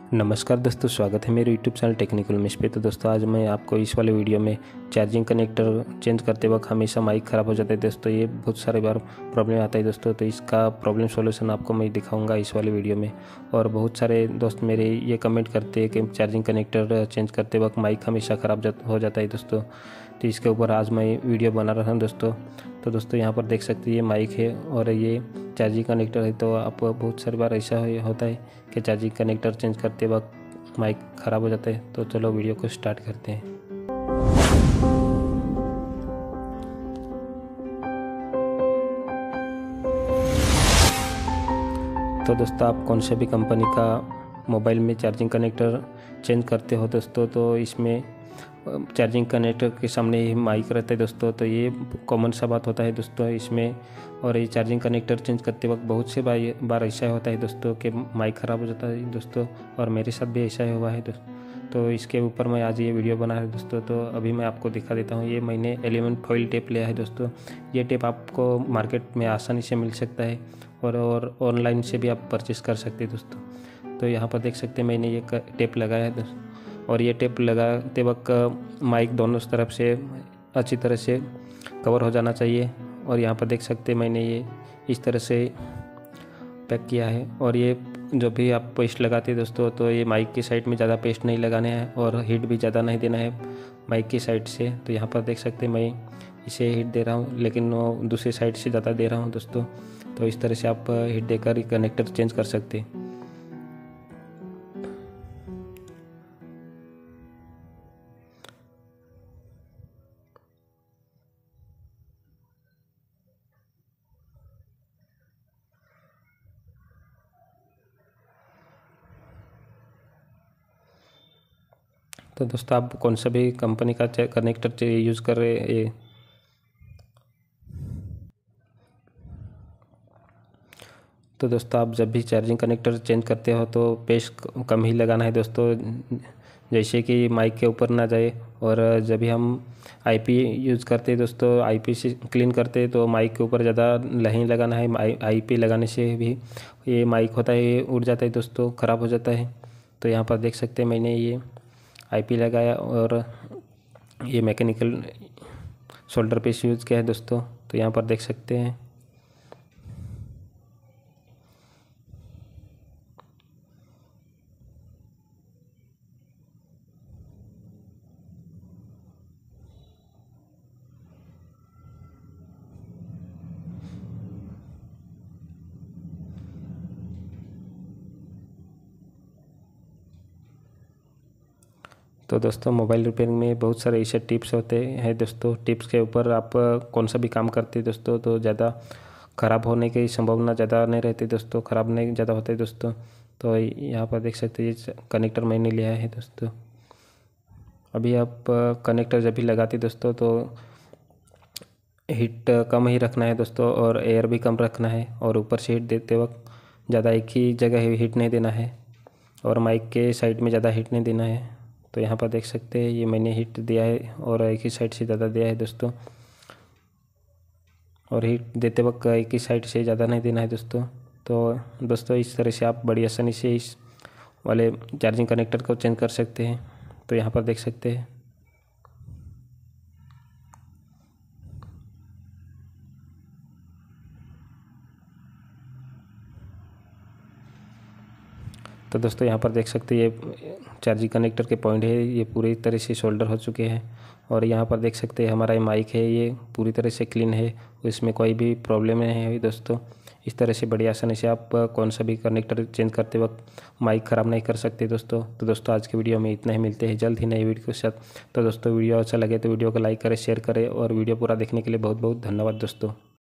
नमस्कार दोस्तों, स्वागत है मेरे यूट्यूब चैनल टेक्निकल मिस पे। तो दोस्तों आज मैं आपको इस वाले वीडियो में चार्जिंग कनेक्टर चेंज करते वक्त हमेशा माइक ख़राब हो जाता है दोस्तों। ये बहुत सारे बार प्रॉब्लम आता है दोस्तों, तो इसका प्रॉब्लम सॉल्यूशन आपको मैं दिखाऊंगा इस वाले वीडियो में। और बहुत सारे दोस्त मेरे ये कमेंट करते हैं कि चार्जिंग कनेक्टर चेंज करते वक्त माइक हमेशा ख़राब हो जाता है दोस्तों। तो इसके ऊपर आज मैं वीडियो बना रहा हूँ दोस्तों। तो दोस्तों यहाँ पर देख सकते हैं ये माइक है और ये चार्जिंग कनेक्टर है। तो आप बहुत सारी बार ऐसा होता है कि चार्जिंग कनेक्टर चेंज करते वक्त माइक ख़राब हो जाता है। तो चलो वीडियो को स्टार्ट करते हैं। तो दोस्तों आप कौन से भी कंपनी का मोबाइल में चार्जिंग कनेक्टर चेंज करते हो दोस्तों, तो इसमें चार्जिंग कनेक्टर के सामने ही माइक रहता है दोस्तों। तो ये कॉमन सा बात होता है दोस्तों इसमें। और ये चार्जिंग कनेक्टर चेंज करते वक्त बहुत से बार ऐसा होता है दोस्तों कि माइक ख़राब हो जाता है दोस्तों, और मेरे साथ भी ऐसा हुआ है दोस्तों। तो इसके ऊपर मैं आज ये वीडियो बना है दोस्तों। तो अभी मैं आपको दिखा देता हूँ। ये मैंने एलिमेंट फॉइल टेप लिया है दोस्तों। ये टेप आपको मार्केट में आसानी से मिल सकता है और ऑनलाइन से भी आप परचेस कर सकते हैं दोस्तों। तो यहाँ पर देख सकते हैं मैंने ये टेप लगाया है दोस्तों। और ये टेप लगाते वक्त माइक दोनों तरफ से अच्छी तरह से कवर हो जाना चाहिए। और यहाँ पर देख सकते हैं मैंने ये इस तरह से पैक किया है। और ये जो भी आप पेस्ट लगाते हैं दोस्तों, तो ये माइक की साइड में ज़्यादा पेस्ट नहीं लगाने हैं और हीट भी ज़्यादा नहीं देना है माइक की साइड से। तो यहाँ पर देख सकते हैं मैं इसे हीट दे रहा हूँ, लेकिन वो दूसरी साइड से ज़्यादा दे रहा हूँ दोस्तों। तो इस तरह से आप हीट देकर कनेक्टर चेंज कर सकते हैं। तो दोस्तों आप कौन सा भी कंपनी का कनेक्टर यूज़ कर रहे हैं। तो दोस्तों आप जब भी चार्जिंग कनेक्टर चेंज करते हो तो पेस्ट कम ही लगाना है दोस्तों, जैसे कि माइक के ऊपर ना जाए। और जब भी हम आईपी यूज़ करते हैं दोस्तों, आईपी से क्लीन करते हैं तो माइक के ऊपर ज़्यादा नहीं लगाना है। आईपी लगाने से भी ये माइक होता है ये उड़ जाता है दोस्तों, ख़राब हो जाता है। तो यहाँ पर देख सकते हैं मैंने ये आईपी लगाया और ये मैकेनिकल शोल्डर पीस यूज़ किया है दोस्तों। तो यहाँ पर देख सकते हैं। तो दोस्तों मोबाइल रिपेयरिंग में बहुत सारे ऐसे टिप्स होते हैं दोस्तों। टिप्स के ऊपर आप कौन सा भी काम करते हैं दोस्तों, तो ज़्यादा ख़राब होने की संभावना ज़्यादा नहीं रहती दोस्तों, ख़राब नहीं ज़्यादा होते दोस्तों। तो यहाँ पर देख सकते हैं ये कनेक्टर मैंने लिया है दोस्तों। अभी आप कनेक्टर जब भी लगाते दोस्तों तो हीट कम ही रखना है दोस्तों, और एयर भी कम रखना है। और ऊपर से हीट देते वक्त ज़्यादा एक ही जगह हीट नहीं देना है, और माइक के साइड में ज़्यादा हीट नहीं देना है। तो यहाँ पर देख सकते हैं ये मैंने हीट दिया है और एक ही साइड से ज़्यादा दिया है दोस्तों। और हीट देते वक्त एक ही साइड से ज़्यादा नहीं देना है दोस्तों। तो दोस्तों इस तरह से आप बड़ी आसानी से इस वाले चार्जिंग कनेक्टर को चेंज कर सकते हैं। तो यहाँ पर देख सकते हैं। तो दोस्तों यहाँ पर देख सकते हैं ये चार्जिंग कनेक्टर के पॉइंट है, ये पूरी तरह से शोल्डर हो चुके हैं। और यहाँ पर देख सकते हैं हमारा ये माइक है, ये पूरी तरह से क्लीन है, इसमें कोई भी प्रॉब्लम नहीं है दोस्तों। इस तरह से बड़ी आसानी से आप कौन सा भी कनेक्टर चेंज करते वक्त माइक ख़राब नहीं कर सकते दोस्तों। तो दोस्तों आज के वीडियो में इतना ही, मिलते हैं जल्द ही नई वीडियो के साथ। तो दोस्तों वीडियो अच्छा लगे तो वीडियो को लाइक करें, शेयर करें, और वीडियो पूरा देखने के लिए बहुत बहुत धन्यवाद दोस्तों।